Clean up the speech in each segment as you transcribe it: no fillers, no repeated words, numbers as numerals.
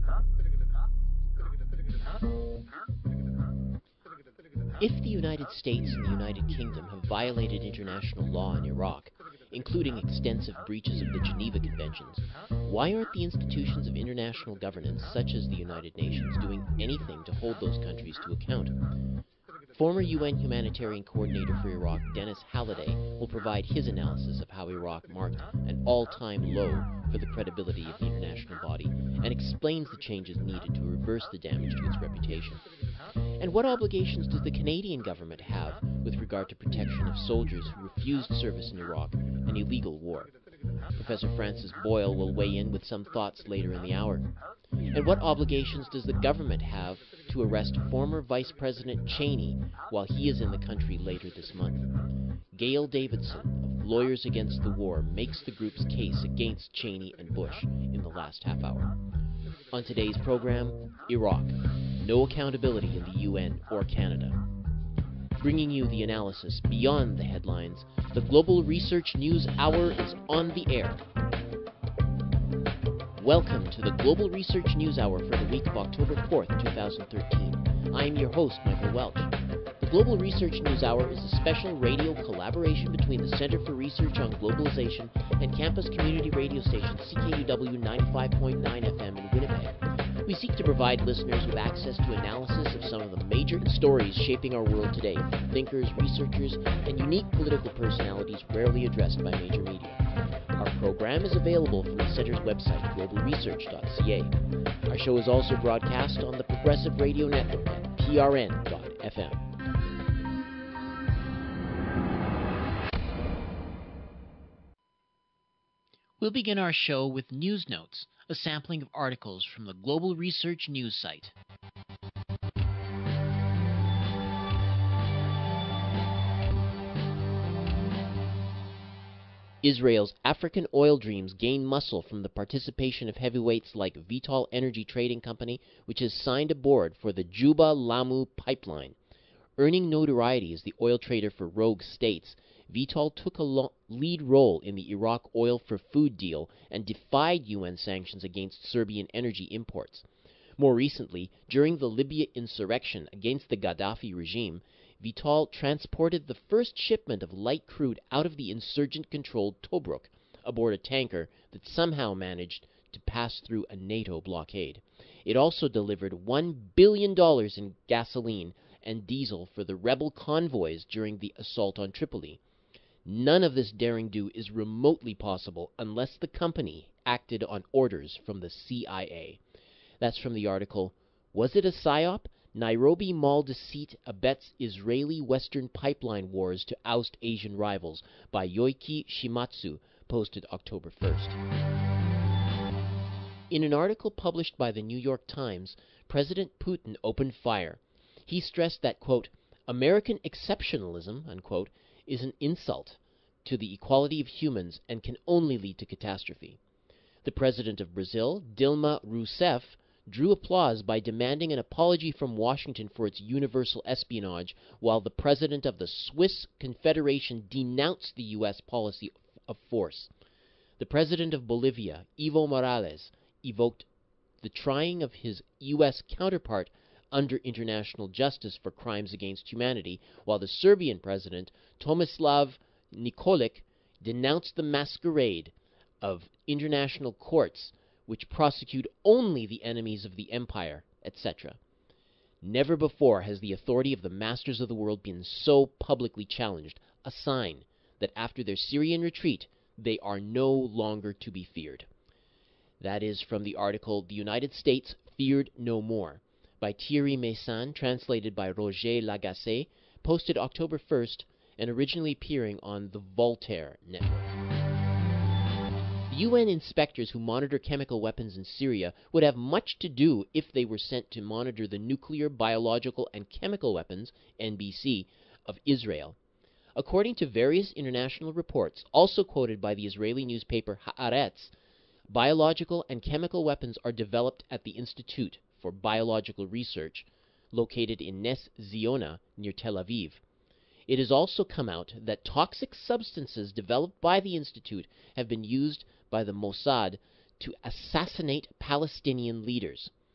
If the United States and the United Kingdom have violated international law in Iraq, including extensive breaches of the Geneva Conventions, why aren't the institutions of international governance, such as the United Nations, doing anything to hold those countries to account? Former UN Humanitarian Coordinator for Iraq, Dennis Halliday, will provide his analysis of how Iraq marked an all-time low for the credibility of the international body and explains the changes needed to reverse the damage to its reputation. And what obligations does the Canadian government have with regard to protection of soldiers who refused service in Iraq, an illegal war? Professor Francis Boyle will weigh in with some thoughts later in the hour. And what obligations does the government have to arrest former Vice President Cheney while he is in the country later this month? Gail Davidson of Lawyers Against the War makes the group's case against Cheney and Bush in the last half hour. On today's program, Iraq. No accountability in the UN or Canada. Bringing you the analysis beyond the headlines, the Global Research News Hour is on the air. Welcome to the Global Research News Hour for the week of October 4th, 2013. I am your host, Michael Welch. The Global Research News Hour is a special radio collaboration between the Center for Research on Globalization and campus community radio station CKUW 95.9 FM in Winnipeg. We seek to provide listeners with access to analysis of some of the major stories shaping our world today, from thinkers, researchers, and unique political personalities rarely addressed by major media. Our program is available from the Center's website, globalresearch.ca. Our show is also broadcast on the Progressive Radio Network at prn.fm. We'll begin our show with News Notes, a sampling of articles from the Global Research News site. Israel's African oil dreams gain muscle from the participation of heavyweights like Vitol Energy Trading Company, which has signed aboard for the Juba-Lamu pipeline. Earning notoriety as the oil trader for rogue states, Vitol took a lead role in the Iraq oil for food deal and defied UN sanctions against Serbian energy imports. More recently, during the Libya insurrection against the Gaddafi regime, Vitol transported the first shipment of light crude out of the insurgent-controlled Tobruk aboard a tanker that somehow managed to pass through a NATO blockade. It also delivered $1 billion in gasoline and diesel for the rebel convoys during the assault on Tripoli. None of this daring-do is remotely possible unless the company acted on orders from the CIA. That's from the article, Was It a PSYOP? Nairobi Mall Deceit Abets Israeli Western Pipeline Wars to Oust Asian Rivals by Yoiki Shimatsu, posted October 1st. In an article published by the New York Times, President Putin opened fire. He stressed that, quote, American exceptionalism, unquote, is an insult to the equality of humans and can only lead to catastrophe. The president of Brazil, Dilma Rousseff, drew applause by demanding an apology from Washington for its universal espionage, while the president of the Swiss Confederation denounced the U.S. policy of force. The president of Bolivia, Evo Morales, evoked the trying of his U.S. counterpart under international justice for crimes against humanity, while the Serbian president, Tomislav Nikolic, denounced the masquerade of international courts which prosecute only the enemies of the empire, etc. Never before has the authority of the masters of the world been so publicly challenged, a sign that after their Syrian retreat, they are no longer to be feared. That is from the article, The United States Feared No More, by Thierry Meyssan, translated by Roger Lagacé, posted October 1st, and originally appearing on the Voltaire Network. The UN inspectors who monitor chemical weapons in Syria would have much to do if they were sent to monitor the nuclear, biological, and chemical weapons, NBC, of Israel. According to various international reports, also quoted by the Israeli newspaper Haaretz, biological and chemical weapons are developed at the Institute for Biological Research, located in Nes Ziona, near Tel Aviv. It has also come out that toxic substances developed by the Institute have been used by the Mossad to assassinate Palestinian leaders.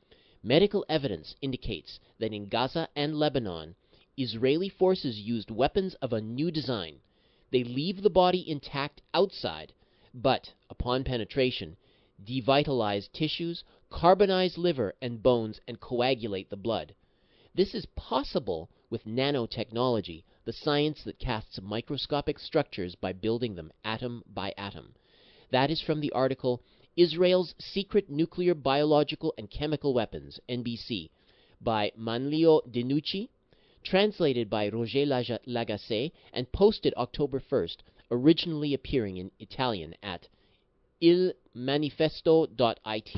Medical evidence indicates that in Gaza and Lebanon, Israeli forces used weapons of a new design. They leave the body intact outside, but, upon penetration, devitalize tissues, carbonize liver and bones, and coagulate the blood. This is possible with nanotechnology, the science that casts microscopic structures by building them atom by atom. That is from the article Israel's Secret Nuclear, Biological, and Chemical Weapons, NBC, by Manlio Denucci, translated by Roger Lagacé, and posted October 1st, originally appearing in Italian at ilmanifesto.it.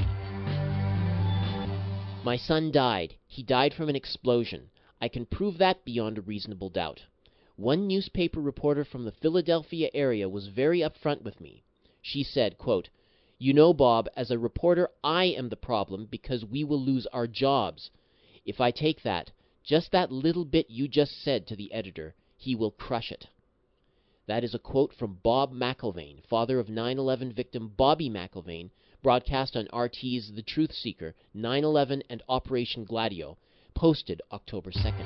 My son died. He died from an explosion. I can prove that beyond a reasonable doubt. One newspaper reporter from the Philadelphia area was very upfront with me. She said, quote, "You know, Bob, as a reporter, I am the problem because we will lose our jobs. If I take that, just that little bit you just said to the editor, he will crush it." That is a quote from Bob McIlvaine, father of 9/11 victim Bobby McIlvaine, broadcast on RT's The Truth Seeker, 9/11 and Operation Gladio, posted October 2nd.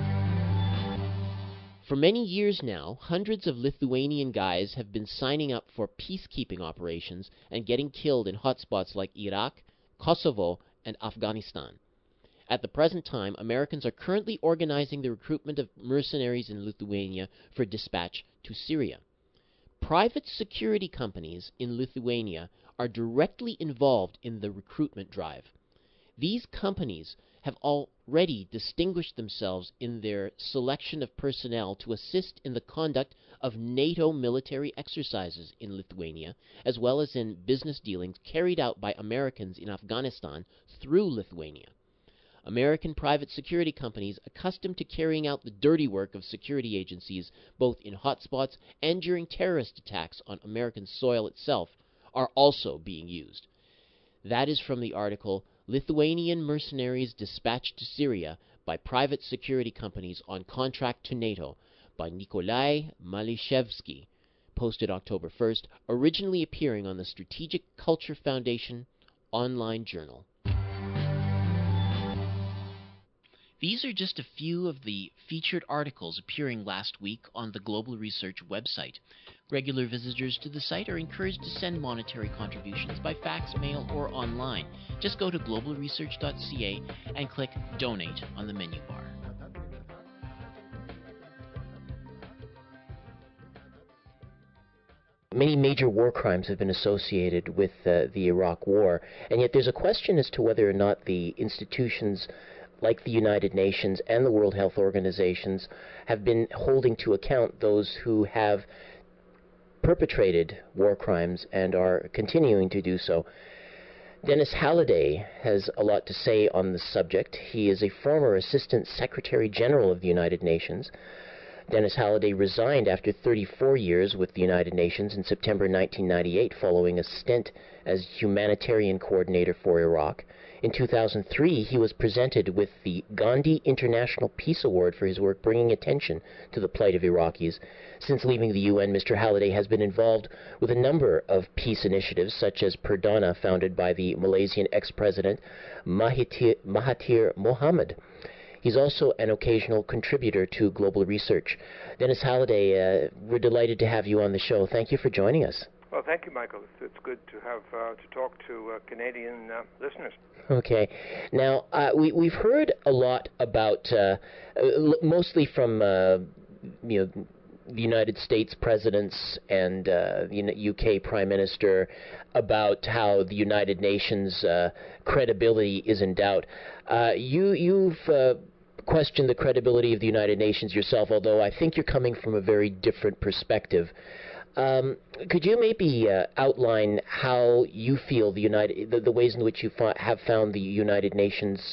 For many years now, hundreds of Lithuanian guys have been signing up for peacekeeping operations and getting killed in hotspots like Iraq, Kosovo, and Afghanistan. At the present time, Americans are currently organizing the recruitment of mercenaries in Lithuania for dispatch to Syria. Private security companies in Lithuania are directly involved in the recruitment drive. These companies have already distinguished themselves in their selection of personnel to assist in the conduct of NATO military exercises in Lithuania, as well as in business dealings carried out by Americans in Afghanistan through Lithuania. American private security companies accustomed to carrying out the dirty work of security agencies both in hotspots and during terrorist attacks on American soil itself are also being used. That is from the article Lithuanian Mercenaries Dispatched to Syria by Private Security Companies on Contract to NATO by Nikolai Malishevsky, posted October 1st, originally appearing on the Strategic Culture Foundation online journal. These are just a few of the featured articles appearing last week on the Global Research website. Regular visitors to the site are encouraged to send monetary contributions by fax, mail, or online. Just go to globalresearch.ca and click Donate on the menu bar. Many major war crimes have been associated with the Iraq War, and yet there's a question as to whether or not the institutions like the United Nations and the World Health Organizations have been holding to account those who have perpetrated war crimes and are continuing to do so. Dennis Halliday has a lot to say on the subject. He is a former Assistant Secretary General of the United Nations. Dennis Halliday resigned after 34 years with the United Nations in September 1998 following a stint as humanitarian coordinator for Iraq. In 2003, he was presented with the Gandhi International Peace Award for his work bringing attention to the plight of Iraqis. Since leaving the UN, Mr. Halliday has been involved with a number of peace initiatives, such as Perdana, founded by the Malaysian ex-president Mahathir Mohamad. He's also an occasional contributor to Global Research. Dennis Halliday, we're delighted to have you on the show. Thank you for joining us. Well, thank you, Michael. It's good to have to talk to Canadian listeners. Okay. Now, we've heard a lot about, mostly from the United States presidents and the UK Prime Minister, about how the United Nations credibility is in doubt. You've questioned the credibility of the United Nations yourself, although I think you're coming from a very different perspective. Could you maybe outline how you feel the ways in which you have found the United Nations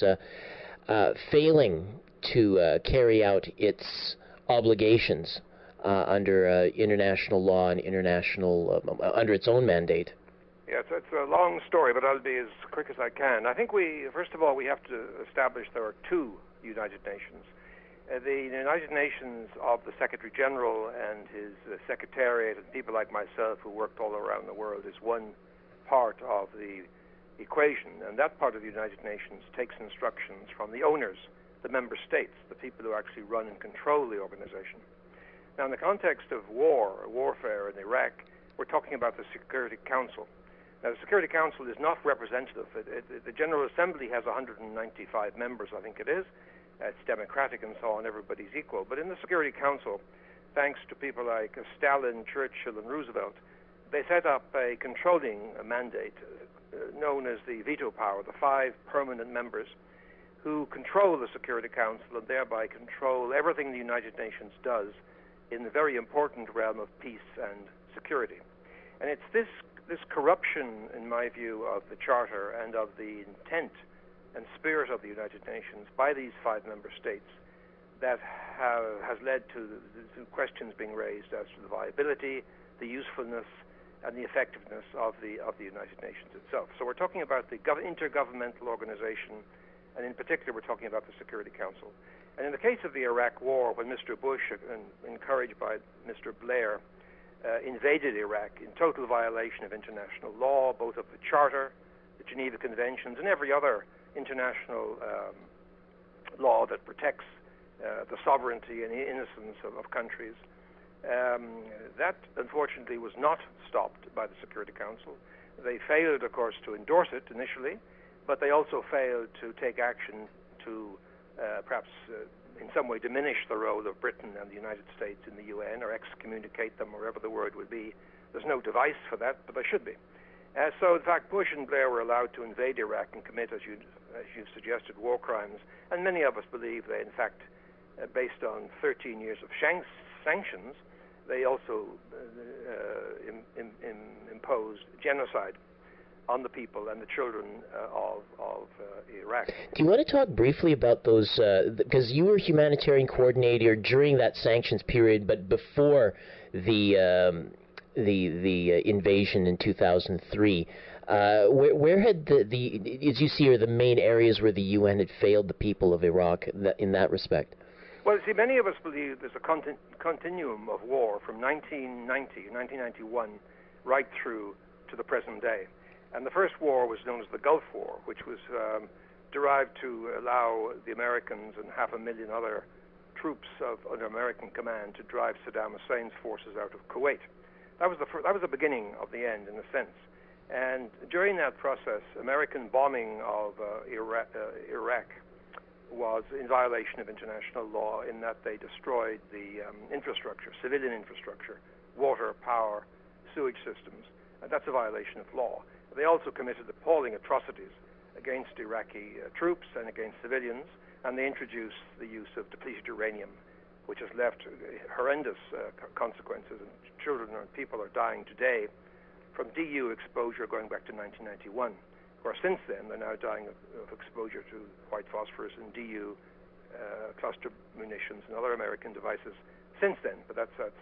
failing to carry out its obligations under international law and under its own mandate? Yes, it's a long story, but I'll be as quick as I can. I think first of all, we have to establish there are two United Nations. The United Nations of the Secretary General and his Secretariat and people like myself who worked all around the world is one part of the equation, and that part of the United Nations takes instructions from the owners, the member states, the people who actually run and control the organization. Now, in the context of warfare in Iraq, we're talking about the Security Council. Now, the Security Council is not representative. The General Assembly has 195 members, I think it is. It's democratic and so on, everybody's equal. But in the Security Council, thanks to people like Stalin, Churchill, and Roosevelt, they set up a controlling mandate known as the veto power, the 5 permanent members who control the Security Council and thereby control everything the United Nations does in the very important realm of peace and security. And it's this corruption, in my view, of the Charter and of the intent and spirit of the United Nations by these 5 member states that has led to questions being raised as to the viability, the usefulness, and the effectiveness of the United Nations itself. So we're talking about the intergovernmental organization, and in particular we're talking about the Security Council. And in the case of the Iraq War, when Mr. Bush, encouraged by Mr. Blair, invaded Iraq in total violation of international law, both of the Charter, the Geneva Conventions, and every other international law that protects the sovereignty and the innocence of countries, that unfortunately was not stopped by the Security Council. They failed, of course, to endorse it initially, but they also failed to take action to perhaps in some way diminish the role of Britain and the United States in the UN, or excommunicate them, or whatever the word would be. There's no device for that, but there should be. So, in fact, Bush and Blair were allowed to invade Iraq and commit, as you suggested, war crimes. And many of us believe they, in fact, based on 13 years of sanctions, they also imposed genocide on the people and the children of Iraq. Do you want to talk briefly about those, because you were humanitarian coordinator during that sanctions period, but before the invasion in 2003. Where had as you see, are the main areas where the UN had failed the people of Iraq in that respect? Well, see, many of us believe there's a continuum of war from 1991, right through to the present day. And the first war was known as the Gulf War, which was derived to allow the Americans and 500,000 other troops under American command to drive Saddam Hussein's forces out of Kuwait. That was the beginning of the end, in a sense. And during that process, American bombing of Iraq was in violation of international law, in that they destroyed the infrastructure, civilian infrastructure, water, power, sewage systems. And that's a violation of law. They also committed appalling atrocities against Iraqi troops and against civilians, and they introduced the use of depleted uranium, which has left horrendous consequences, and children and people are dying today from DU exposure going back to 1991. Of course, since then, they're now dying of exposure to white phosphorus and DU cluster munitions and other American devices since then, but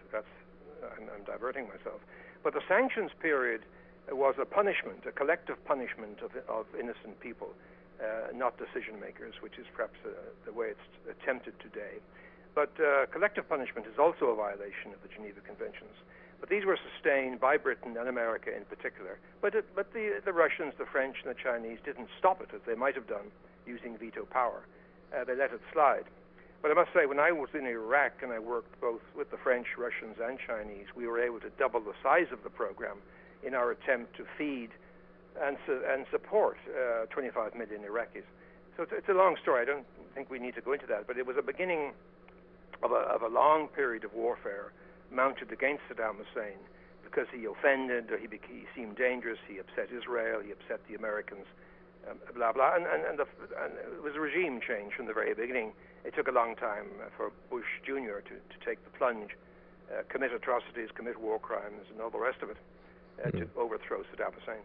I'm diverting myself. But the sanctions period was a punishment, a collective punishment of innocent people, not decision makers, which is perhaps the way it's attempted today. But collective punishment is also a violation of the Geneva Conventions. But these were sustained by Britain and America in particular. But the Russians, the French, and the Chinese didn't stop it, as they might have done, using veto power. They let it slide. But I must say, when I was in Iraq and I worked both with the French, Russians, and Chinese, we were able to double the size of the program in our attempt to feed and support 25 million Iraqis. So it's a long story. I don't think we need to go into that. But it was a beginning of a long period of warfare mounted against Saddam Hussein because he offended, or he seemed dangerous, he upset Israel, he upset the Americans, blah, blah. And it was a regime change from the very beginning. It took a long time for Bush Jr. to take the plunge, commit atrocities, commit war crimes, and all the rest of it, to overthrow Saddam Hussein.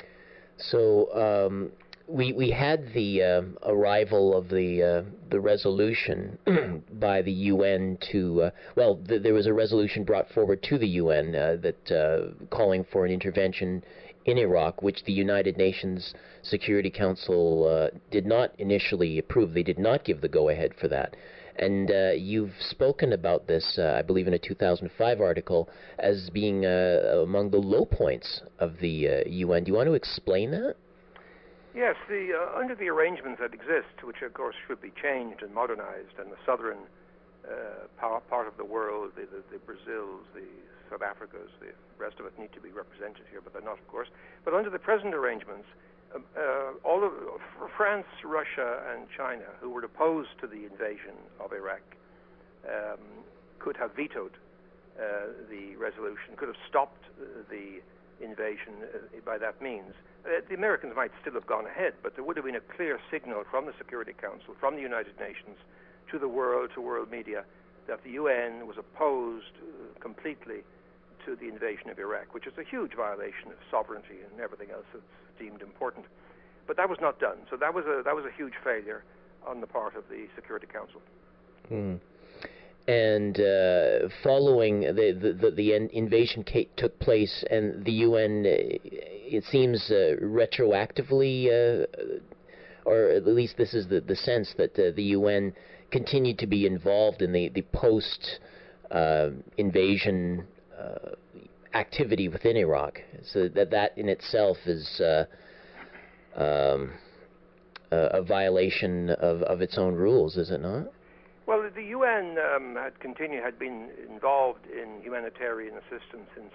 So we had the arrival of the resolution by the UN to there was a resolution brought forward to the UN that calling for an intervention in Iraq, which the United Nations Security Council did not initially approve. They did not give the go-ahead for that. And you've spoken about this, I believe, in a 2005 article as being among the low points of the UN. Do you want to explain that? Yes, under the arrangements that exist, which of course should be changed and modernized, and the southern part of the world, the Brazils, the South Africas, the rest of it need to be represented here, but they're not, of course. But under the present arrangements, all of France, Russia, and China, who were opposed to the invasion of Iraq, could have vetoed the resolution, could have stopped the invasion by that means. The Americans might still have gone ahead, but there would have been a clear signal from the Security Council, from the United Nations, to the world, to world media, that the UN was opposed completely to the invasion of Iraq, which is a huge violation of sovereignty and everything else that's deemed important. But that was not done, so that was a huge failure on the part of the Security Council. And following the invasion took place, and the UN, it seems retroactively, or at least this is the sense that the UN continued to be involved in the post invasion activity within Iraq. So that in itself is a violation of its own rules, is it not? Well, the UN had been involved in humanitarian assistance since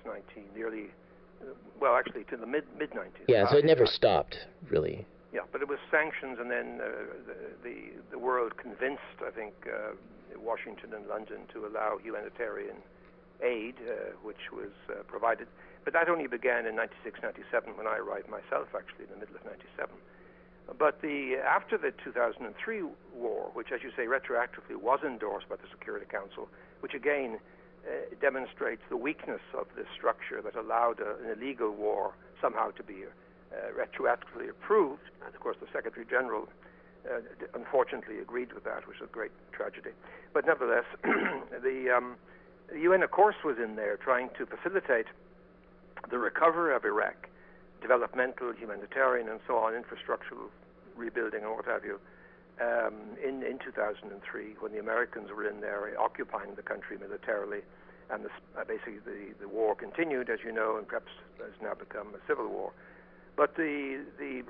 to the mid-90s. Yeah, so it never stopped, really. Yeah, but it was sanctions, and then the world convinced, I think, Washington and London to allow humanitarian aid, which was provided. But that only began in 96, 97, when I arrived myself, actually, in the middle of 97. But after the 2003 war, which, as you say, retroactively was endorsed by the Security Council, which again demonstrates the weakness of this structure that allowed an illegal war somehow to be retroactively approved. And of course, the Secretary General unfortunately agreed with that, which is a great tragedy. But nevertheless, the UN, of course, was in there trying to facilitate the recovery of Iraq, developmental, humanitarian, and so on, infrastructural rebuilding and what have you, in 2003, when the Americans were in there occupying the country militarily, and basically the war continued, as you know, and perhaps has now become a civil war. But the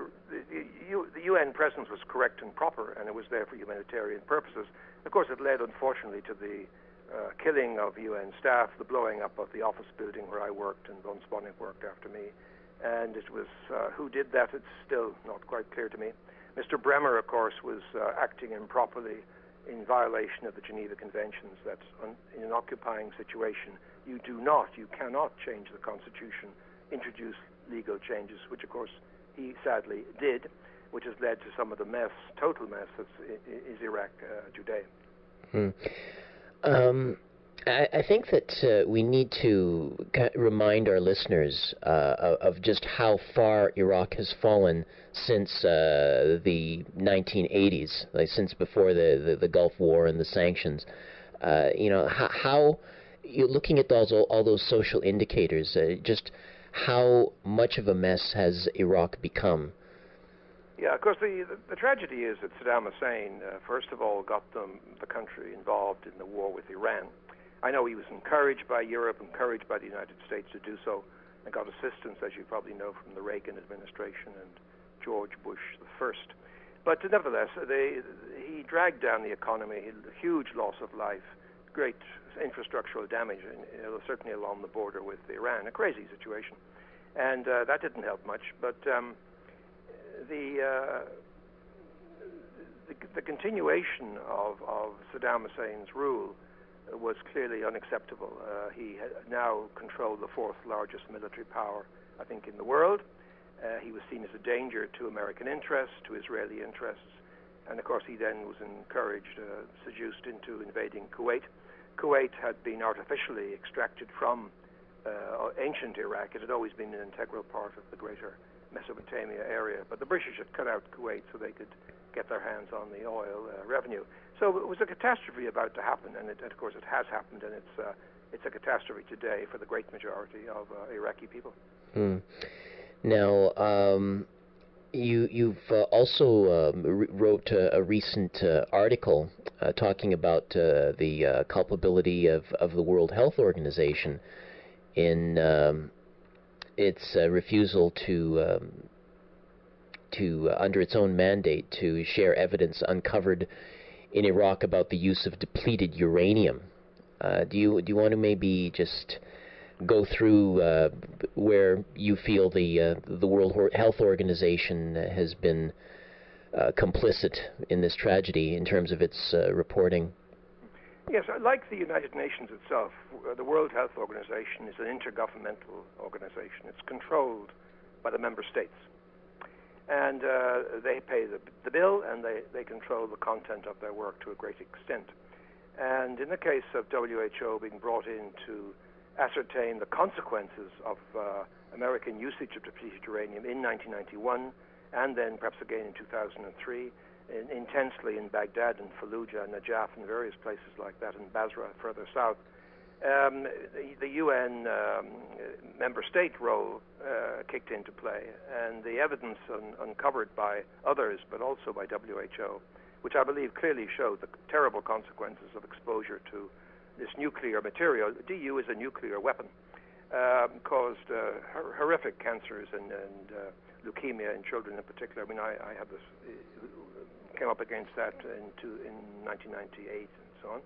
UN presence was correct and proper, and it was there for humanitarian purposes. Of course, it led, unfortunately, to the killing of UN staff, the blowing up of the office building where I worked, and von Sponik worked after me. And it was who did that, it's still not quite clear to me. Mr. Bremer, of course, was acting improperly in violation of the Geneva Conventions, that in an occupying situation, you cannot change the Constitution, introduce legal changes, which, of course, he sadly did, which has led to some of the mess, total mess, that is Iraq today. I think that we need to remind our listeners of just how far Iraq has fallen since the 1980s, like since before the Gulf War and the sanctions. How you're looking at all those social indicators, just how much of a mess has Iraq become? Yeah, of course, the tragedy is that Saddam Hussein, first of all, got the country involved in the war with Iran. I know he was encouraged by Europe, encouraged by the United States to do so, and got assistance, as you probably know, from the Reagan administration and George Bush the first. But nevertheless, he dragged down the economy, huge loss of life, great infrastructural damage, certainly along the border with Iran, a crazy situation. And that didn't help much. But the continuation of Saddam Hussein's rule was clearly unacceptable. He now controlled the fourth largest military power, I think, in the world. He was seen as a danger to American interests, to Israeli interests, and of course he then was encouraged, seduced into invading Kuwait. Kuwait had been artificially extracted from ancient Iraq. It had always been an integral part of the greater Mesopotamia area, but the British had cut out Kuwait so they could get their hands on the oil revenue. So it was a catastrophe about to happen, and of course it has happened, and it's a catastrophe today for the great majority of Iraqi people. Now, you've also wrote a recent article talking about the culpability of the World Health Organization in its refusal to under its own mandate, to share evidence uncovered in Iraq about the use of depleted uranium. Do you want to maybe just go through where you feel the World Health Organization has been complicit in this tragedy in terms of its reporting? Yes, like the United Nations itself, the World Health Organization is an intergovernmental organization. It's controlled by the member states. And they pay the bill, and they control the content of their work to a great extent. And in the case of WHO being brought in to ascertain the consequences of American usage of depleted uranium in 1991, and then perhaps again in 2003, intensely in Baghdad and Fallujah and Najaf and various places like that, and Basra further south, the UN member state role kicked into play, and the evidence uncovered by others, but also by WHO, which I believe clearly showed the terrible consequences of exposure to this nuclear material. DU is a nuclear weapon, caused horrific cancers and leukemia in children in particular. I mean, I had this, came up against that in 1998 and so on.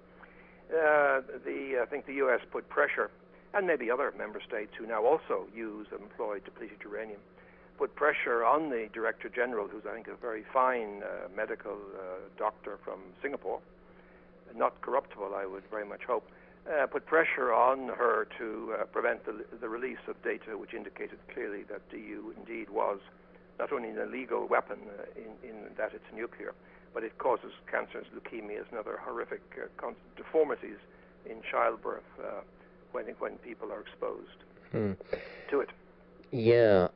I think the U.S. put pressure, and maybe other member states who now also use and employ depleted uranium, put pressure on the Director General, who's I think a very fine medical doctor from Singapore, not corruptible, I would very much hope, put pressure on her to prevent the release of data which indicated clearly that DU indeed was not only an illegal weapon in that it's nuclear, but it causes cancers, leukemias, and other horrific deformities in childbirth when people are exposed to it. Yeah.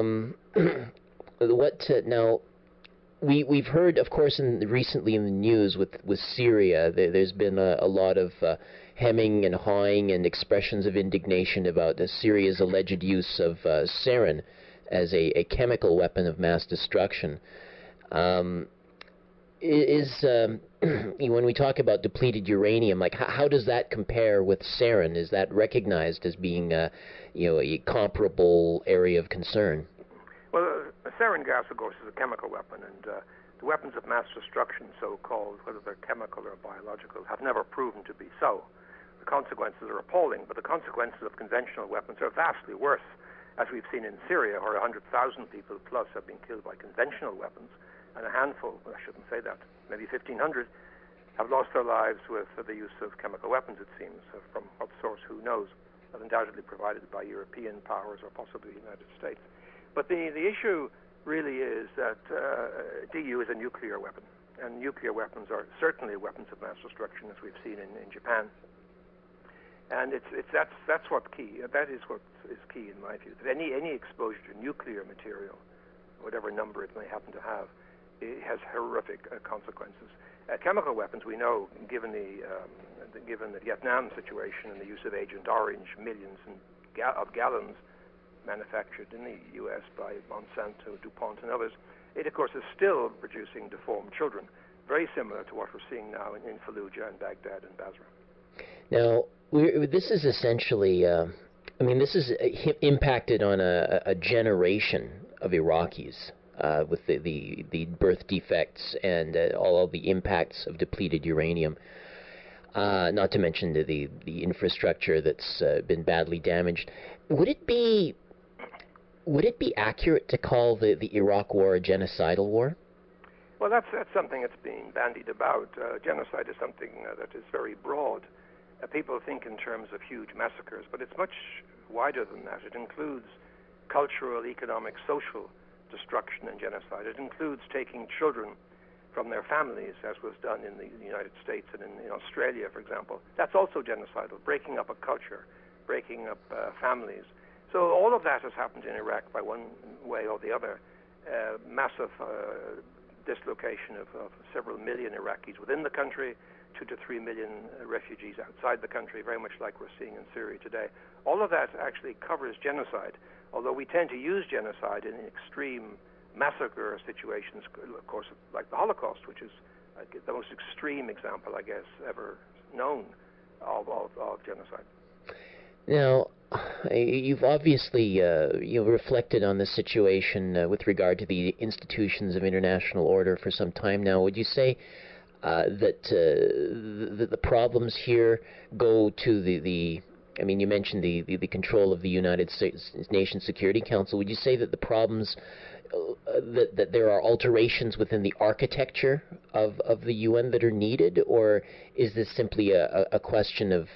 Now? We've heard, of course, recently in the news with Syria, there's been a lot of hemming and hawing and expressions of indignation about Syria's alleged use of sarin as a chemical weapon of mass destruction. When we talk about depleted uranium, like how does that compare with sarin? Is that recognized as being a comparable area of concern? Well, sarin gas, of course, is a chemical weapon, and the weapons of mass destruction, so-called, whether they're chemical or biological, have never proven to be so. The consequences are appalling, but the consequences of conventional weapons are vastly worse, as we've seen in Syria, where 100,000 people plus have been killed by conventional weapons, and a handful, I shouldn't say that, maybe 1,500, have lost their lives with the use of chemical weapons, it seems, from what source, who knows, but undoubtedly provided by European powers or possibly the United States. But the issue really is that DU is a nuclear weapon, and nuclear weapons are certainly weapons of mass destruction, as we've seen in Japan. And that's what's key. That is what is key in my view. That any exposure to nuclear material, whatever number it may happen to have, it has horrific consequences. Chemical weapons, we know, given the Vietnam situation and the use of Agent Orange, millions of gallons manufactured in the U.S. by Monsanto, DuPont, and others, it, of course, is still producing deformed children, very similar to what we're seeing now in Fallujah and Baghdad and Basra. Now, this is essentially, this is impacted on a generation of Iraqis with the birth defects and all of the impacts of depleted uranium. Not to mention the infrastructure that's been badly damaged. Would it be accurate to call the Iraq War a genocidal war? Well, that's something that's being bandied about. Genocide is something that is very broad. People think in terms of huge massacres, but it's much wider than that. It includes cultural, economic, social destruction and genocide. It includes taking children from their families, as was done in the United States and in Australia, for example. That's also genocidal, breaking up a culture, breaking up families. So all of that has happened in Iraq by one way or the other. Massive dislocation of several million Iraqis within the country, 2 to 3 million refugees outside the country, very much like we're seeing in Syria today. All of that actually covers genocide, although we tend to use genocide in extreme massacre situations, of course, like the Holocaust, which is the most extreme example, I guess, ever known of genocide. Now, You've obviously reflected on the situation with regard to the institutions of international order for some time now. Would you say that the problems here go to the I mean, you mentioned the control of the United States Nations Security Council. Would you say that the problems that there are alterations within the architecture of the UN that are needed, or is this simply a question of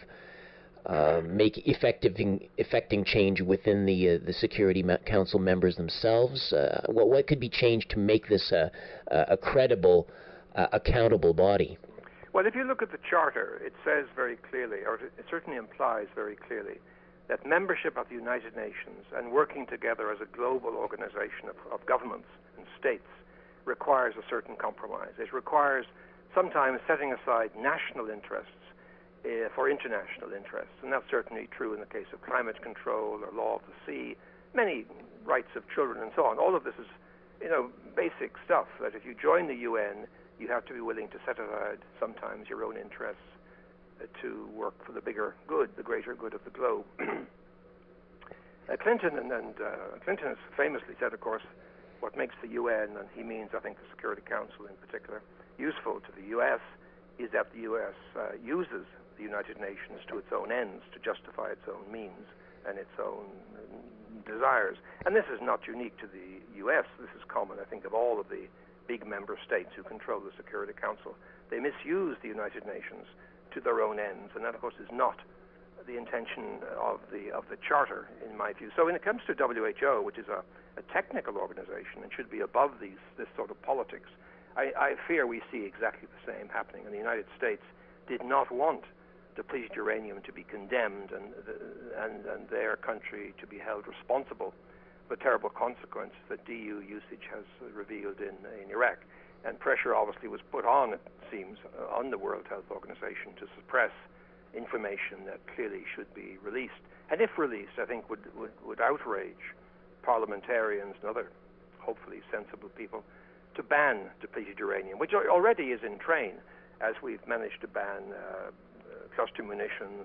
effecting change within the Security Council members themselves? What could be changed to make this a credible, accountable body? Well, if you look at the Charter, it says very clearly, or it certainly implies very clearly, that membership of the United Nations and working together as a global organization of governments and states requires a certain compromise. It requires sometimes setting aside national interests for international interests, and that's certainly true in the case of climate control or law of the sea, many rights of children and so on. All of this is, basic stuff that if you join the UN, you have to be willing to set aside sometimes your own interests to work for the bigger good, the greater good of the globe. Clinton has famously said, of course, what makes the UN, and he means, I think, the Security Council in particular, useful to the U.S. is that the U.S. uses the United Nations to its own ends, to justify its own means and its own desires. And this is not unique to the U.S. This is common, I think, of all of the big member states who control the Security Council. They misuse the United Nations to their own ends, and that, of course, is not the intention of the Charter, in my view. So when it comes to WHO, which is a technical organization and should be above this sort of politics, I fear we see exactly the same happening. And the United States did not want depleted uranium to be condemned and their country to be held responsible for the terrible consequence that DU usage has revealed in Iraq. And pressure obviously was put on, it seems, on the World Health Organization to suppress information that clearly should be released. And if released, I think would outrage parliamentarians and other, hopefully, sensible people to ban depleted uranium, which already is in train, as we've managed to ban cluster munitions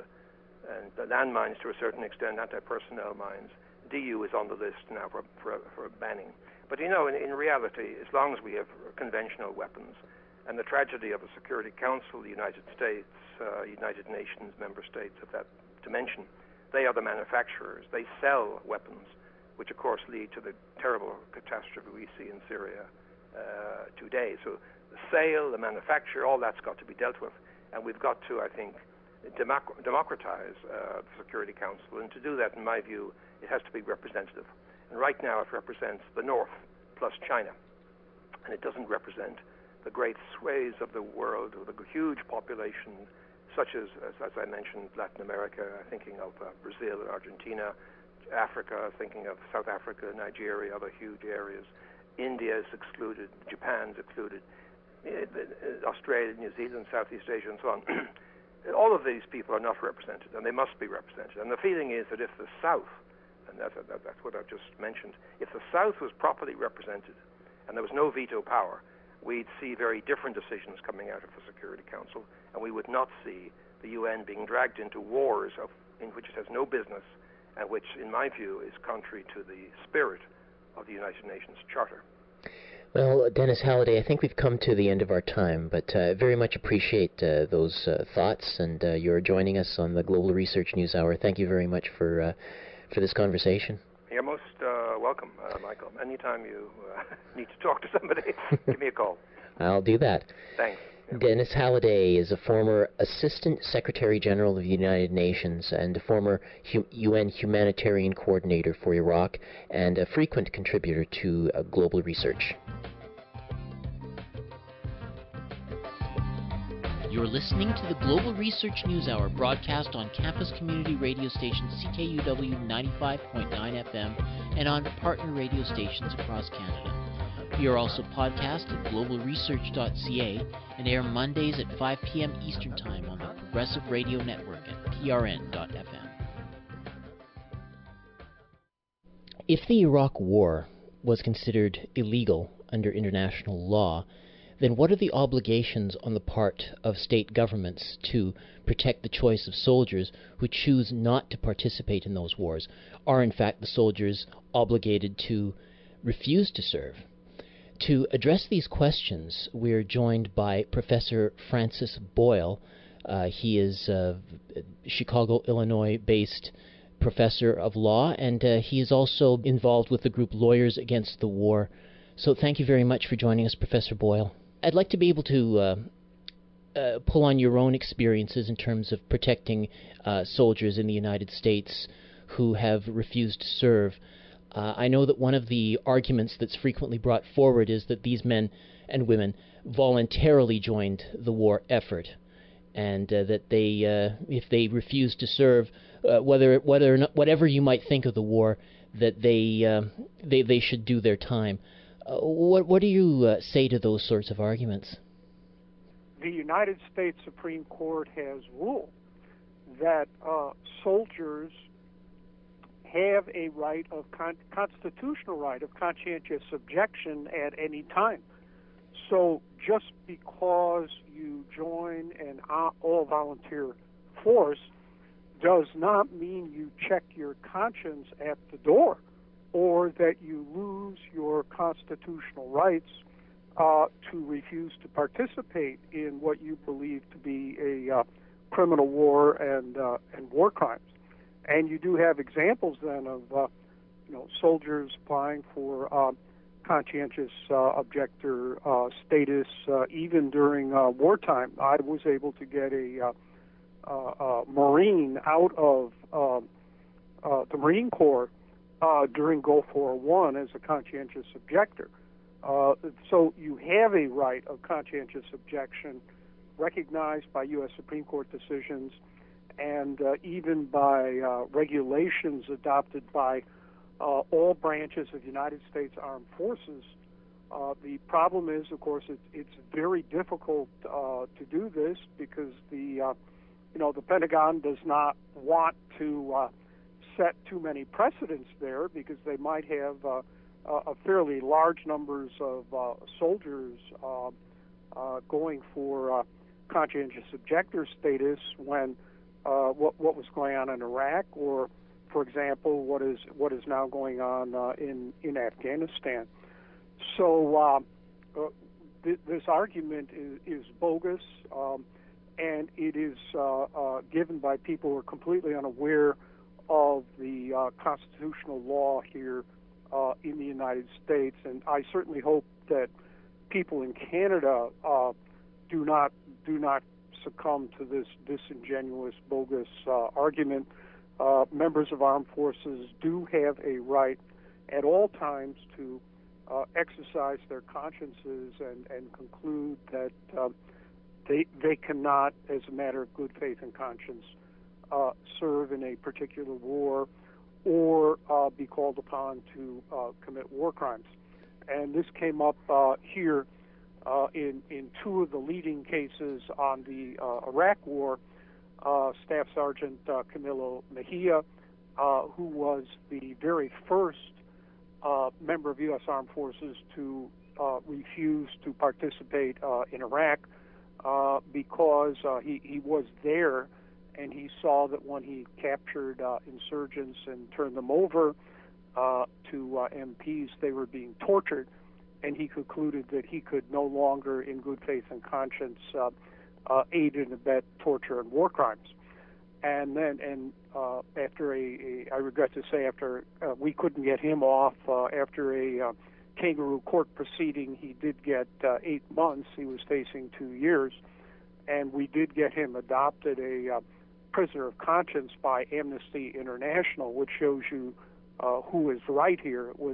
and landmines to a certain extent, anti-personnel mines. DU is on the list now for banning. But in reality, as long as we have conventional weapons, and the tragedy of the Security Council, the United States, United Nations member states of that dimension, they are the manufacturers. They sell weapons, which of course lead to the terrible catastrophe we see in Syria today. So the sale, the manufacture, all that's got to be dealt with. And we've got to, I think, democratize the Security Council. And to do that, in my view, it has to be representative. And right now it represents the North plus China. And it doesn't represent the great swathes of the world with a huge population, such as I mentioned, Latin America, thinking of Brazil and Argentina, Africa, thinking of South Africa, Nigeria, other huge areas. India is excluded, Japan's excluded, Australia, New Zealand, Southeast Asia, and so on. All of these people are not represented, and they must be represented. And the feeling is that if the South, and that's what I've just mentioned, if the South was properly represented and there was no veto power, we'd see very different decisions coming out of the Security Council, and we would not see the UN being dragged into wars in which it has no business, and which, in my view, is contrary to the spirit of the United Nations Charter. Well, Dennis Halliday, I think we've come to the end of our time, but I very much appreciate those thoughts, and your joining us on the Global Research News Hour. Thank you very much for this conversation. You're most welcome, Michael. Anytime you need to talk to somebody, give me a call. I'll do that. Thanks. Dennis Halliday is a former Assistant Secretary General of the United Nations and a former UN Humanitarian Coordinator for Iraq and a frequent contributor to Global Research. You're listening to the Global Research News Hour, broadcast on campus community radio station CKUW 95.9 FM and on partner radio stations across Canada. We are also podcast at globalresearch.ca and air Mondays at 5 p.m. Eastern Time on the Progressive Radio Network at prn.fm. If the Iraq War was considered illegal under international law, then what are the obligations on the part of state governments to protect the choice of soldiers who choose not to participate in those wars? Are in fact the soldiers obligated to refuse to serve? To address these questions, we're joined by Professor Francis Boyle. He is a Chicago, Illinois-based professor of law, and he is also involved with the group Lawyers Against the War. So thank you very much for joining us, Professor Boyle. I'd like to be able to pull on your own experiences in terms of protecting soldiers in the United States who have refused to serve. I know that one of the arguments that's frequently brought forward is that these men and women voluntarily joined the war effort, and that they, if they refuse to serve, whether or not, whatever you might think of the war, that they should do their time. What do you say to those sorts of arguments? The United States Supreme Court has ruled that soldiers have a right of constitutional right of conscientious objection at any time. So just because you join an all-volunteer force does not mean you check your conscience at the door, or that you lose your constitutional rights to refuse to participate in what you believe to be a criminal war and war crimes. And you do have examples then of soldiers applying for conscientious objector status even during wartime. I was able to get a Marine out of the Marine Corps during Gulf War I as a conscientious objector. So you have a right of conscientious objection recognized by U.S. Supreme Court decisions and even by regulations adopted by all branches of United States Armed Forces. The problem is, of course, it's very difficult to do this because the Pentagon does not want to set too many precedents there, because they might have a fairly large numbers of soldiers going for conscientious objector status when what was going on in Iraq, or, for example, what is now going on in Afghanistan. So this argument is bogus, and it is given by people who are completely unaware of the constitutional law here in the United States. And I certainly hope that people in Canada do not succumb to this disingenuous, bogus argument. Members of armed forces do have a right at all times to exercise their consciences and conclude that they cannot, as a matter of good faith and conscience, serve in a particular war or be called upon to commit war crimes. And this came up here in two of the leading cases on the Iraq War. Staff Sergeant Camilo Mejia, who was the very first member of U.S. Armed Forces to refuse to participate in Iraq because he was there and he saw that when he captured insurgents and turned them over to MPs, they were being tortured, and he concluded that he could no longer, in good faith and conscience, aid and abet torture and war crimes. And then, after I regret to say, after we couldn't get him off, after a kangaroo court proceeding, he did get 8 months. He was facing 2 years, and we did get him adopted a prisoner of conscience by Amnesty International, which shows you who is right here. It was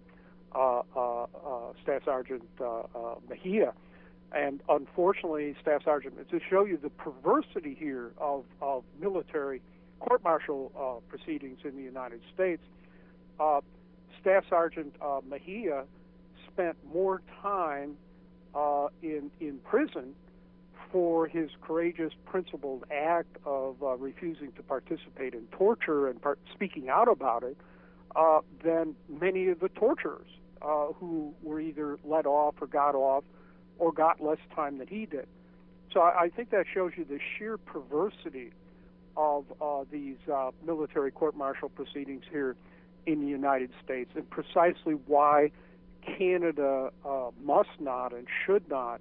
Staff Sergeant Mejia. And unfortunately, Staff Sergeant, to show you the perversity here of military court-martial proceedings in the United States, Staff Sergeant Mejia spent more time in prison for his courageous, principled act of refusing to participate in torture and speaking out about it than many of the torturers who were either let off or got off or got less time than he did. So I think that shows you the sheer perversity of these military court-martial proceedings here in the United States, and precisely why Canada must not and should not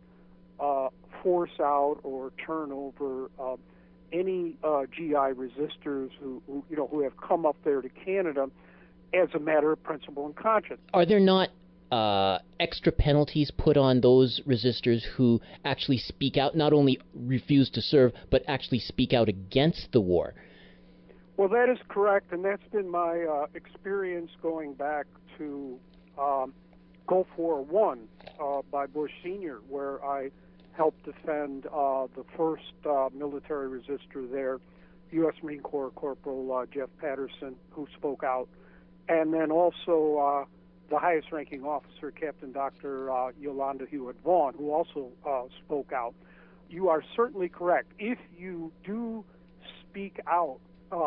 force out or turn over any GI resistors who have come up there to Canada as a matter of principle and conscience. Are there not extra penalties put on those resistors who actually speak out, not only refuse to serve, but actually speak out against the war? Well, that is correct, and that's been my experience going back to Gulf War I by Bush Sr., where I helped defend the first military resistor there, U.S. Marine Corps Corporal Jeff Patterson, who spoke out, and then also the highest-ranking officer, Captain Dr. Yolanda Hewitt-Vaughn, who also spoke out. You are certainly correct. If you do speak out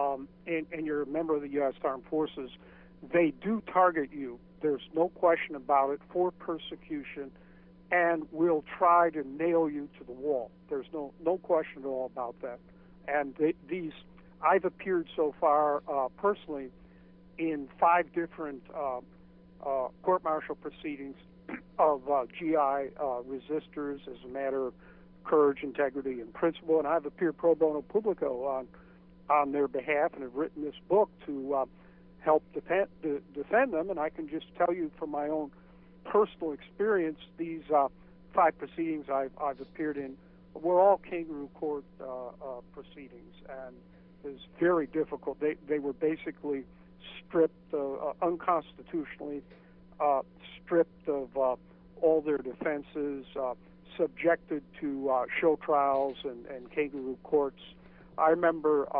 and you're a member of the U.S. Armed Forces, they do target you. There's no question about it, for persecution, and will try to nail you to the wall. There's no question at all about that. And I've appeared so far personally in 5 different court-martial proceedings of GI resistors as a matter of courage, integrity, and principle, and I've appeared pro bono publico on their behalf and have written this book to help defend them. And I can just tell you from my own personal experience, these 5 proceedings I've appeared in were all kangaroo court proceedings, and it was very difficult. They were basically stripped, unconstitutionally stripped of all their defenses, subjected to show trials and kangaroo courts. I remember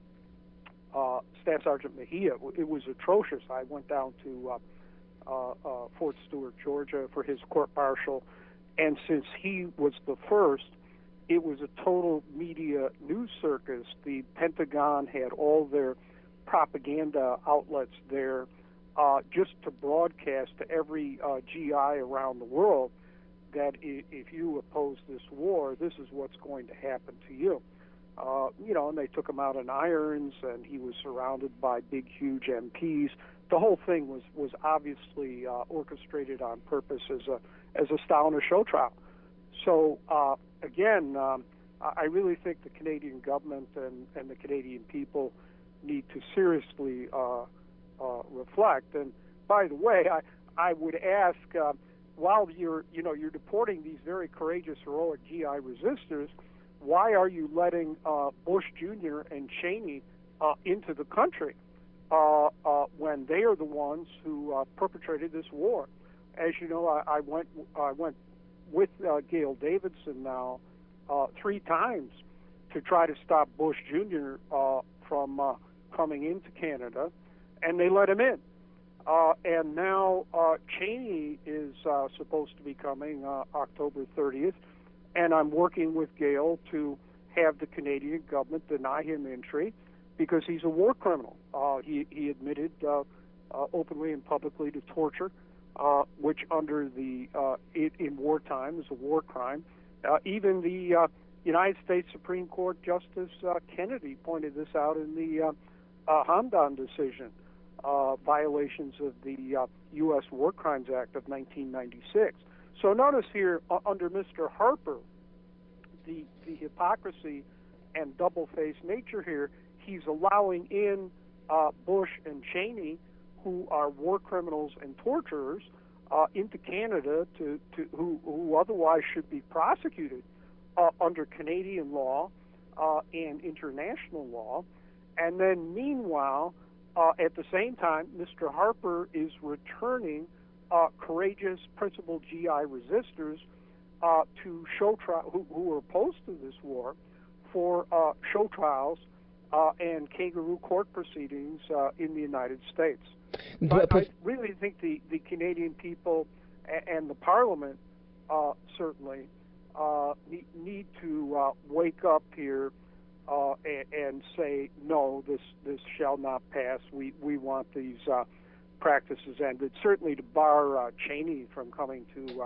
Staff Sergeant Mejia. It was atrocious. I went down to Fort Stewart, Georgia, for his court-martial, and since he was the first, it was a total media news circus. The Pentagon had all their propaganda outlets there just to broadcast to every GI around the world that if you oppose this war, this is what's going to happen to you. And they took him out in irons, and he was surrounded by big, huge MPs. The whole thing was obviously orchestrated on purpose as a style and a show trial. So again, I really think the Canadian government and the Canadian people need to seriously reflect. And by the way, I would ask, while you're deporting these very courageous, heroic GI resistors, why are you letting Bush Jr. and Cheney into the country when they are the ones who perpetrated this war? As you know, I went with Gail Davidson now 3 times to try to stop Bush Jr. From coming into Canada, and they let him in. And now Cheney is supposed to be coming October 30th, and I'm working with Gail to have the Canadian government deny him entry because he's a war criminal. He admitted openly and publicly to torture, which under the in wartime is a war crime. Even the United States Supreme Court Justice Kennedy pointed this out in the Hamdan decision, violations of the U.S. War Crimes Act of 1996. So notice here, under Mr. Harper, the hypocrisy and double-faced nature here, he's allowing in Bush and Cheney, who are war criminals and torturers, into Canada who otherwise should be prosecuted under Canadian law and international law. And then meanwhile, at the same time, Mr. Harper is returning courageous, principled GI resistors to show who are opposed to this war for show trials and kangaroo court proceedings in the United States. But I really think the Canadian people and the Parliament certainly need to wake up here and say, no, this shall not pass. We want these practices ended. Certainly to bar Cheney from coming to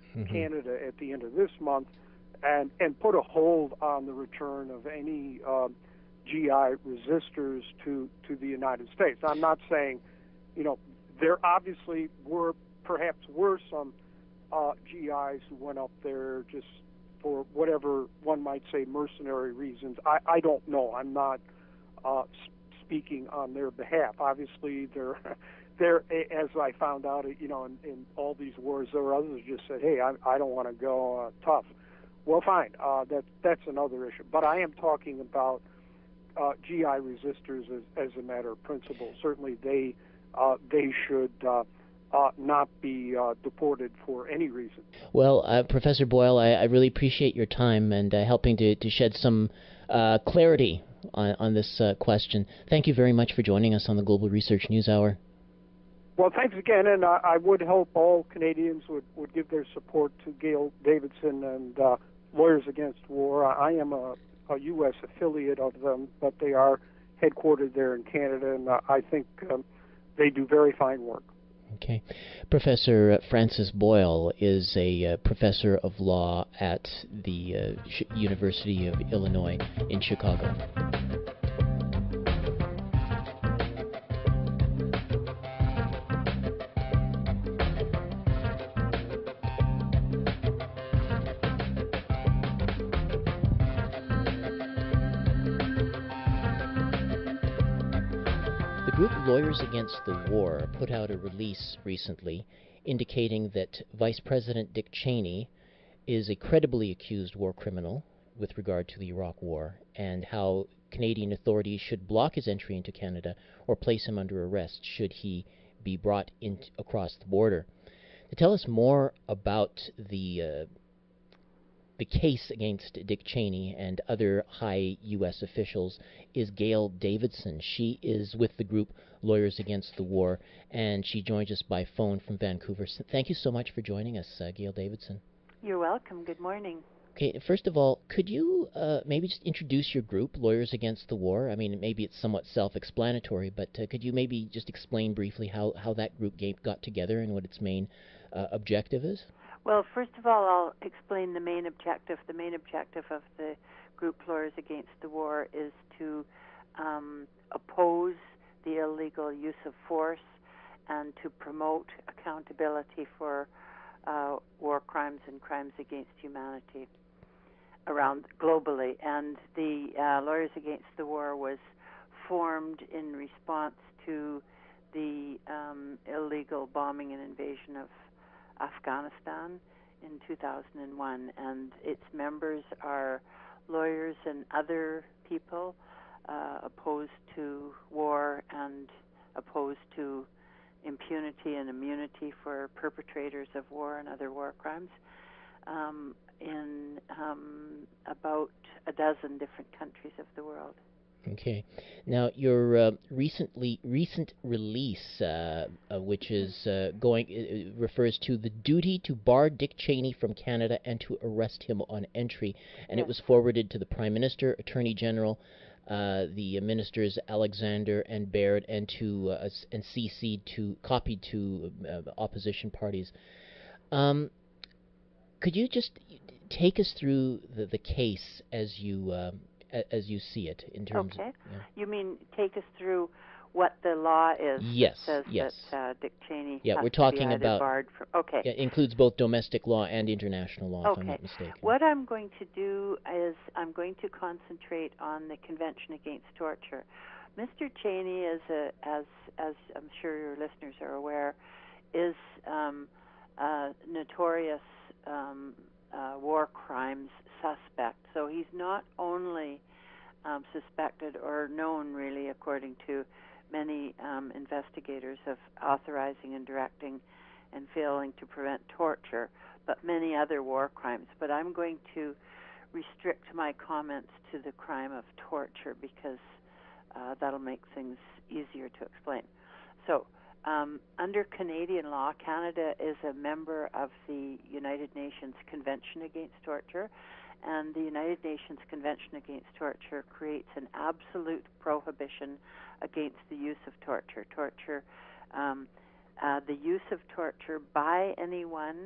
Canada at the end of this month, and put a hold on the return of any GI resistors to the United States. I'm not saying, there obviously perhaps were some GIs who went up there just for whatever one might say mercenary reasons. I don't know. I'm not speaking on their behalf. Obviously, there, as I found out, in all these wars, there were others who just said, "Hey, I don't want to go tough." Well, fine. That's another issue. But I am talking about GI resistors as a matter of principle. Certainly, they should not be deported for any reason. Well, Professor Boyle, I really appreciate your time and helping to shed some clarity on this question. Thank you very much for joining us on the Global Research News Hour. Well, thanks again, and I would hope all Canadians would give their support to Gail Davidson and Lawyers Against War. I am a U.S. affiliate of them, but they are headquartered there in Canada, and I think they do very fine work. Okay. Professor Francis Boyle is a professor of law at the University of Illinois in Chicago. The group Lawyers Against the War put out a release recently indicating that Vice President Dick Cheney is a credibly accused war criminal with regard to the Iraq War, and how Canadian authorities should block his entry into Canada or place him under arrest should he be brought across the border. To tell us more about the case against Dick Cheney and other high U.S. officials is Gail Davidson. She is with the group Lawyers Against the War, and she joins us by phone from Vancouver. So thank you so much for joining us, Gail Davidson. You're welcome. Good morning. Okay, first of all, could you maybe just introduce your group, Lawyers Against the War? I mean, maybe it's somewhat self-explanatory, but could you maybe just explain briefly how that group got together and what its main objective is? Well, first of all, I'll explain the main objective. The main objective of the group Lawyers Against the War is to oppose the illegal use of force and to promote accountability for war crimes and crimes against humanity around globally. And the Lawyers Against the War was formed in response to the illegal bombing and invasion of Afghanistan in 2001, and its members are lawyers and other people opposed to war and opposed to impunity and immunity for perpetrators of war and other war crimes in about a dozen different countries of the world. Okay. Now, your recent release, which is refers to the duty to bar Dick Cheney from Canada and to arrest him on entry, and Yes. It was forwarded to the Prime Minister, Attorney General, the ministers Alexander and Baird, and copied to opposition parties. Could you just take us through the case as you see it in terms Okay. of... Yeah. You mean take us through what the law is Yes, that says yes. that Dick Cheney Yeah, has we're to talking be either about... barred from... Okay. Yeah, it includes both domestic law and international law, if I'm Okay. not mistaken. What I'm going to do is I'm going to concentrate on the Convention Against Torture. Mr. Cheney, as I'm sure your listeners are aware, is a notorious war crimes suspect. So he's not only suspected or known, really, according to many investigators, of authorizing and directing and failing to prevent torture, but many other war crimes. But I'm going to restrict my comments to the crime of torture because that'll make things easier to explain. So, under Canadian law, Canada is a member of the United Nations Convention Against Torture, and the United Nations Convention Against Torture creates an absolute prohibition against the use of torture. The use of torture by anyone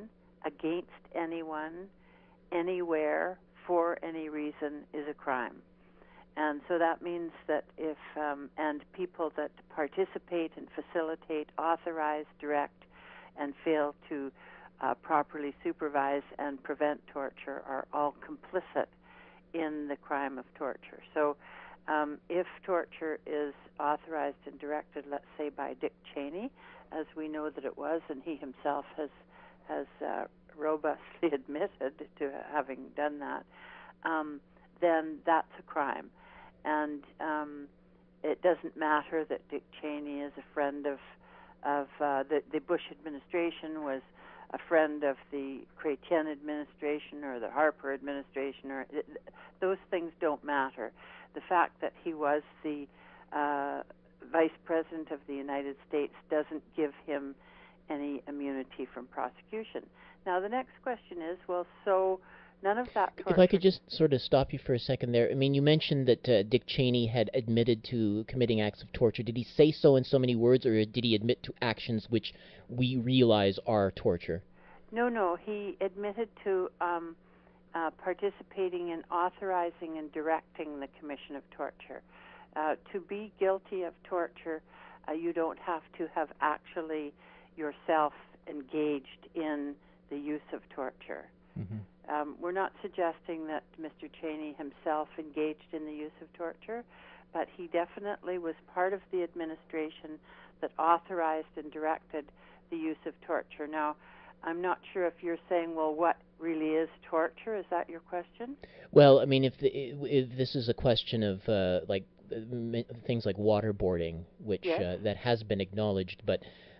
against anyone, anywhere, for any reason is a crime. And so that means that if, and people that participate and facilitate, authorize, direct, and fail to properly supervise and prevent torture are all complicit in the crime of torture. So if torture is authorized and directed, let's say by Dick Cheney, as we know that it was, and he himself has robustly admitted to having done that, then that's a crime. And it doesn't matter that Dick Cheney is a friend of the Bush administration, was a friend of the Chrétien administration or the Harper administration, or those things don't matter. The fact that he was the Vice President of the United States doesn't give him any immunity from prosecution. Now, the next question is, well, so none of that torture... If I could just sort of stop you for a second there. I mean, you mentioned that Dick Cheney had admitted to committing acts of torture. Did he say so in so many words, or did he admit to actions which we realize are torture? No, he admitted to participating in authorizing and directing the commission of torture. To be guilty of torture, you don't have to have actually yourself engaged in the use of torture. Mm-hmm. We're not suggesting that Mr. Cheney himself engaged in the use of torture, but he definitely was part of the administration that authorized and directed the use of torture. Now, I'm not sure if you're saying, well, what really is torture? Is that your question? Well, I mean, if this is a question of things like waterboarding, which yes. That has been acknowledged, but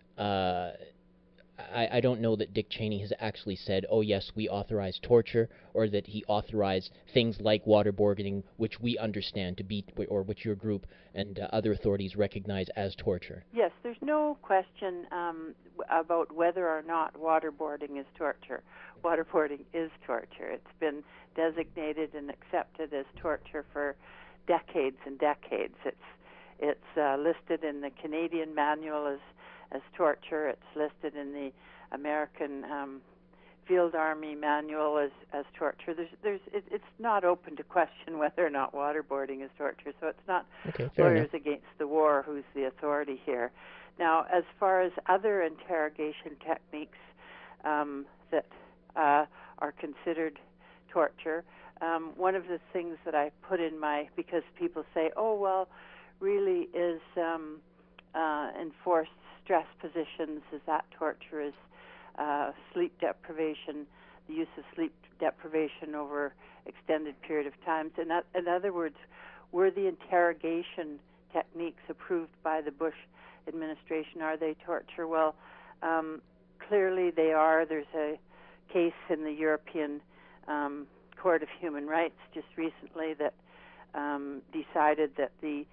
I don't know that Dick Cheney has actually said, oh yes, we authorize torture, or that he authorized things like waterboarding, which we understand to be, or which your group and other authorities recognize as torture. Yes, there's no question about whether or not waterboarding is torture. Waterboarding is torture. It's been designated and accepted as torture for decades and decades. It's listed in the Canadian manual as torture. It's listed in the American Field Army manual as torture. It's not open to question whether or not waterboarding is torture. So it's not Lawyers Against the War who's the authority here. Now, as far as other interrogation techniques that are considered torture, one of the things that I put in because people say, oh, well, really is enforced stress positions, is that torture? Is sleep deprivation, the use of sleep deprivation over extended period of time? In other words, were the interrogation techniques approved by the Bush administration? Are they torture? Well, clearly they are. There's a case in the European Court of Human Rights just recently that decided that the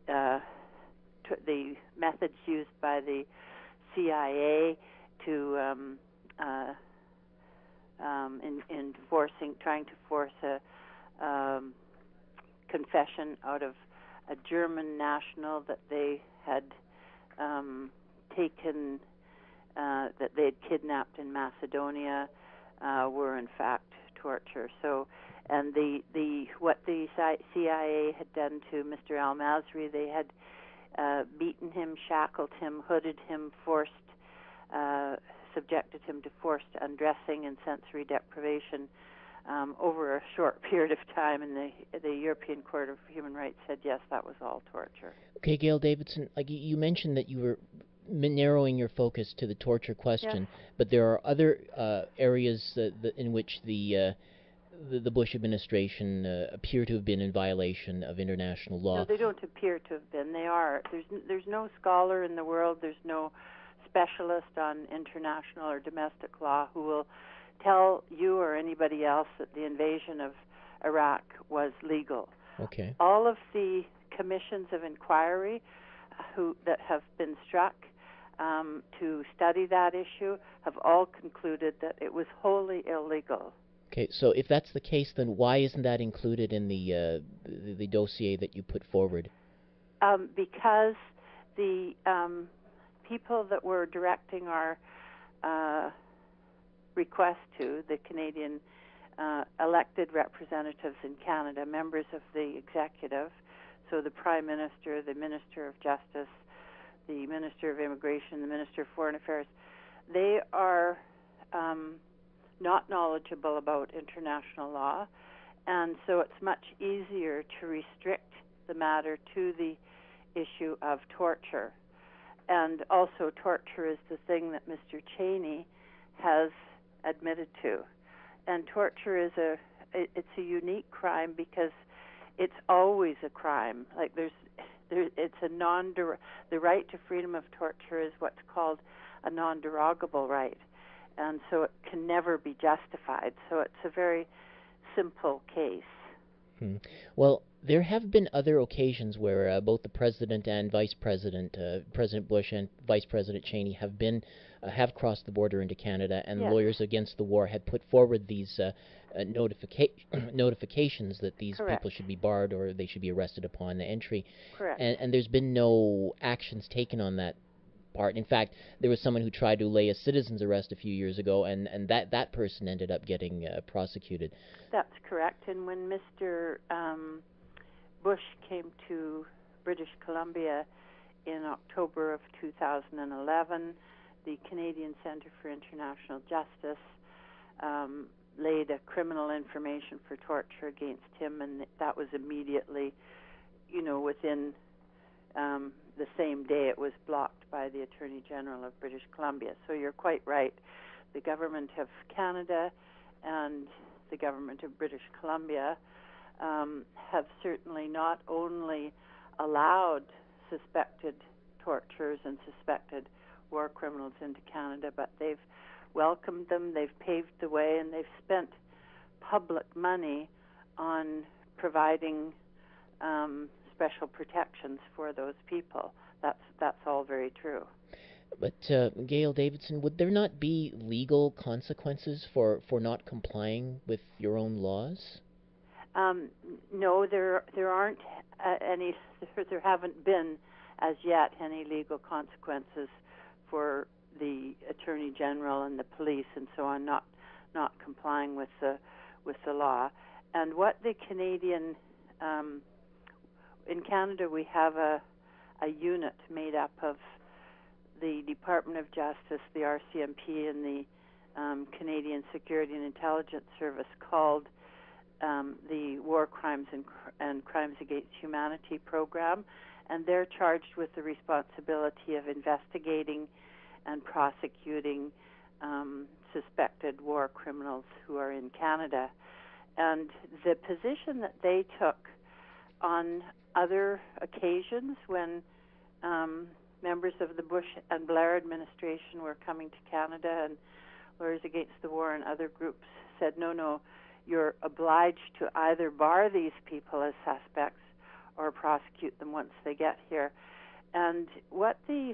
methods used by the CIA to trying to force a confession out of a German national that they had that they had kidnapped in Macedonia were in fact torture. So, and what the CIA had done to Mr. Al-Masri, they had beaten him, shackled him, hooded him, subjected him to forced undressing and sensory deprivation over a short period of time, and the European Court of Human Rights said yes, that was all torture. Okay, Gail Davidson, like you mentioned that you were narrowing your focus to the torture question, yes. But there are other areas in which the Bush administration appear to have been in violation of international law. No, they don't appear to have been. They are. There's no scholar in the world, there's no specialist on international or domestic law who will tell you or anybody else that the invasion of Iraq was legal. Okay. All of the commissions of inquiry that have been struck to study that issue have all concluded that it was wholly illegal. Okay, so if that's the case, then why isn't that included in the dossier that you put forward? Because the people that were directing our request to the Canadian elected representatives in Canada, members of the executive, so the Prime Minister, the Minister of Justice, the Minister of Immigration, the Minister of Foreign Affairs, they are not knowledgeable about international law, and so it's much easier to restrict the matter to the issue of torture. And also, torture is the thing that Mr. Cheney has admitted to. And torture is it's a unique crime because it's always a crime. Like it's a the right to freedom of torture is what's called a non-derogable right, and so it can never be justified. So it's a very simple case. Well, there have been other occasions where both the President and Vice President, President Bush and Vice President Cheney, have crossed the border into Canada, and Yes. Lawyers Against the War had put forward these notifications that these Correct. people should be barred or they should be arrested upon the entry. Correct. And there's been no actions taken on that part. In fact, there was someone who tried to lay a citizen's arrest a few years ago, and that person ended up getting prosecuted. That's correct. And when Mr. Bush came to British Columbia in October of 2011, the Canadian Centre for International Justice laid a criminal information for torture against him, and that was immediately, within the same day it was blocked by the Attorney General of British Columbia. So you're quite right. The government of Canada and the government of British Columbia have certainly not only allowed suspected torturers and suspected war criminals into Canada, but they've welcomed them, they've paved the way, and they've spent public money on providing special protections for those people. That's all very true. But Gail Davidson, would there not be legal consequences for not complying with your own laws? No, there aren't any. There haven't been as yet any legal consequences for the Attorney General and the police and so on not complying with the law. And what the Canadian in Canada, we have a unit made up of the Department of Justice, the RCMP, and the Canadian Security and Intelligence Service called the War Crimes and Crimes Against Humanity program, and they're charged with the responsibility of investigating and prosecuting suspected war criminals who are in Canada. And the position that they took on other occasions when members of the Bush and Blair administration were coming to Canada, and Lawyers Against the War and other groups said, no, you're obliged to either bar these people as suspects or prosecute them once they get here. And what the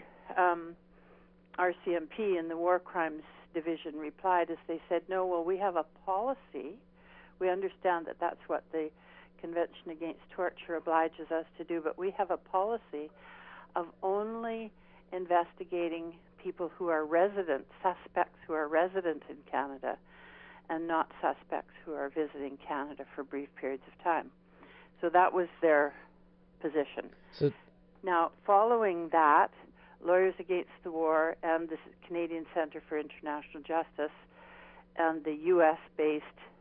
RCMP and the War Crimes Division replied is they said, no, well, we have a policy. We understand that that's what the Convention Against Torture obliges us to do, but we have a policy of only investigating people who are resident, suspects who are resident in Canada, and not suspects who are visiting Canada for brief periods of time. So that was their position. So now, following that, Lawyers Against the War and the Canadian Centre for International Justice and the U.S.-based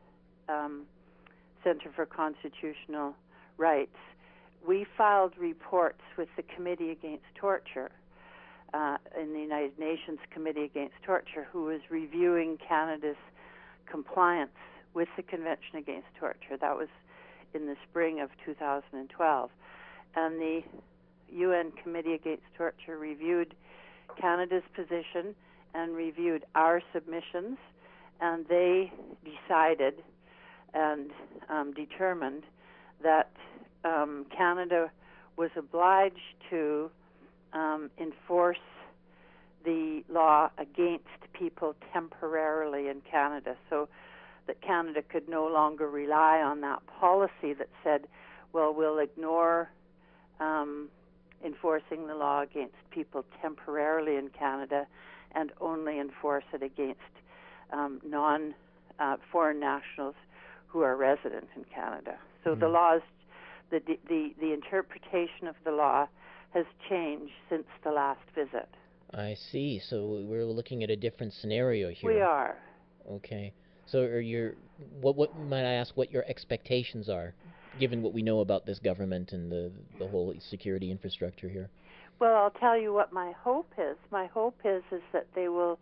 Center for Constitutional Rights, we filed reports with the Committee Against Torture in the United Nations Committee Against Torture, who was reviewing Canada's compliance with the Convention Against Torture. That was in the spring of 2012. And the UN Committee Against Torture reviewed Canada's position and reviewed our submissions, and they decided and determined that Canada was obliged to enforce the law against people temporarily in Canada, so that Canada could no longer rely on that policy that said, well, we'll ignore enforcing the law against people temporarily in Canada and only enforce it against foreign nationals who are resident in Canada. So the laws, the interpretation of the law has changed since the last visit. I see. So we're looking at a different scenario here. We are. Okay. So what might I ask what your expectations are, given what we know about this government and the whole security infrastructure here? Well, I'll tell you what my hope is. My hope is that they will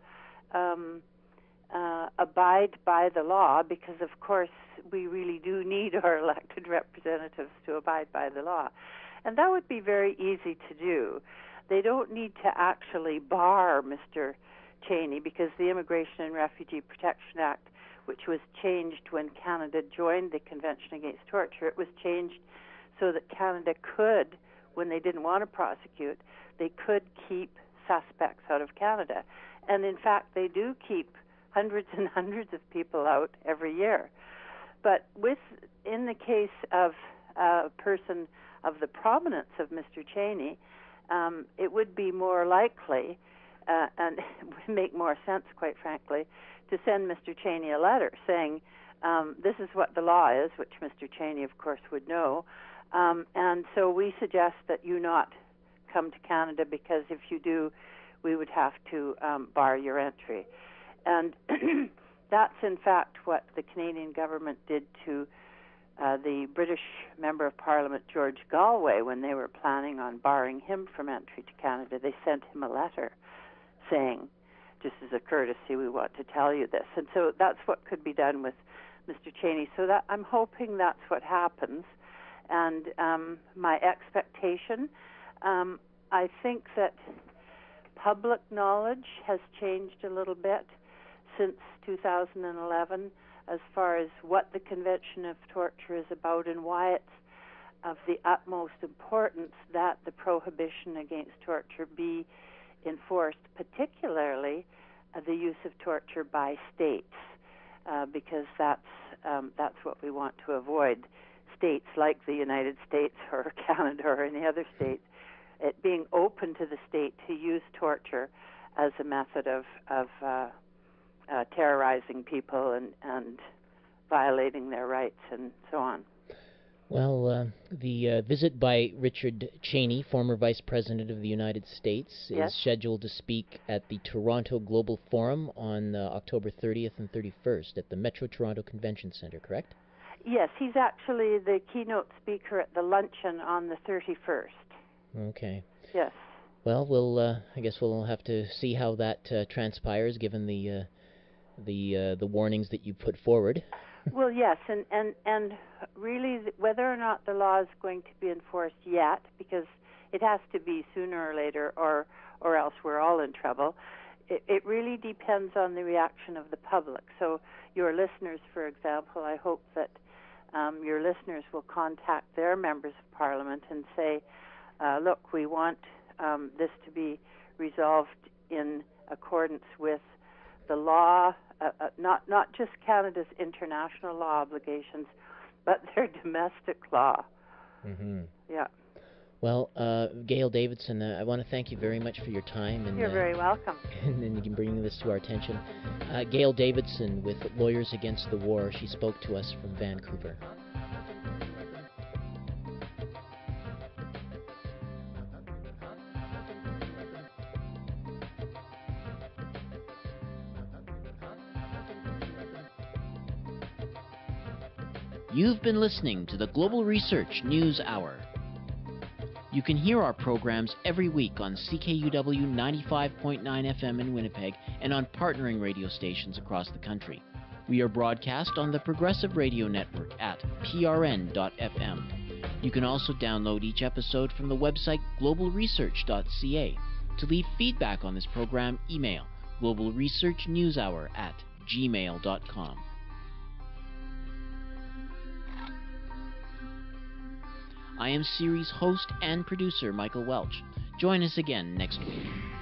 abide by the law, because of course we really do need our elected representatives to abide by the law. And that would be very easy to do. They don't need to actually bar Mr. Cheney, because the Immigration and Refugee Protection Act, which was changed when Canada joined the Convention Against Torture, it was changed so that Canada could, when they didn't want to prosecute, they could keep suspects out of Canada. And in fact, they do keep hundreds and hundreds of people out every year. But in the case of a person of the prominence of Mr. Cheney, it would be more likely, and it would make more sense, quite frankly, to send Mr. Cheney a letter saying, this is what the law is, which Mr. Cheney, of course, would know, and so we suggest that you not come to Canada, because if you do, we would have to bar your entry. And that's, in fact, what the Canadian government did to the British Member of Parliament, George Galway, when they were planning on barring him from entry to Canada. They sent him a letter saying, just as a courtesy, we want to tell you this. And so that's what could be done with Mr. Cheney. So that I'm hoping that's what happens. And my expectation, I think that public knowledge has changed a little bit since 2011 as far as what the Convention of Torture is about and why it's of the utmost importance that the prohibition against torture be enforced, particularly the use of torture by states, because that's what we want to avoid. States like the United States or Canada or any other state, it being open to the state to use torture as a method of terrorizing people and violating their rights and so on. Well, the visit by Richard Cheney, former Vice President of the United States, is scheduled to speak at the Toronto Global Forum on October 30th and 31st at the Metro Toronto Convention Centre, correct? Yes, he's actually the keynote speaker at the luncheon on the 31st. Okay. Yes. Well, I guess we'll have to see how that transpires, given the warnings that you put forward. Well, yes, and really, whether or not the law is going to be enforced yet, because it has to be sooner or later, or else we're all in trouble. It really depends on the reaction of the public. So your listeners, for example, I hope that your listeners will contact their members of Parliament and say, look, we want this to be resolved in accordance with the law, not just Canada's international law obligations, but their domestic law. Mm-hmm. Yeah. Well, Gail Davidson, I want to thank you very much for your time. And, you're very welcome. And bringing this to our attention. Gail Davidson with Lawyers Against the War. She spoke to us from Vancouver. You've been listening to the Global Research News Hour. You can hear our programs every week on CKUW 95.9 FM in Winnipeg and on partnering radio stations across the country. We are broadcast on the Progressive Radio Network at prn.fm. You can also download each episode from the website globalresearch.ca. To leave feedback on this program, email globalresearchnewshour@gmail.com. I am series host and producer Michael Welch. Join us again next week.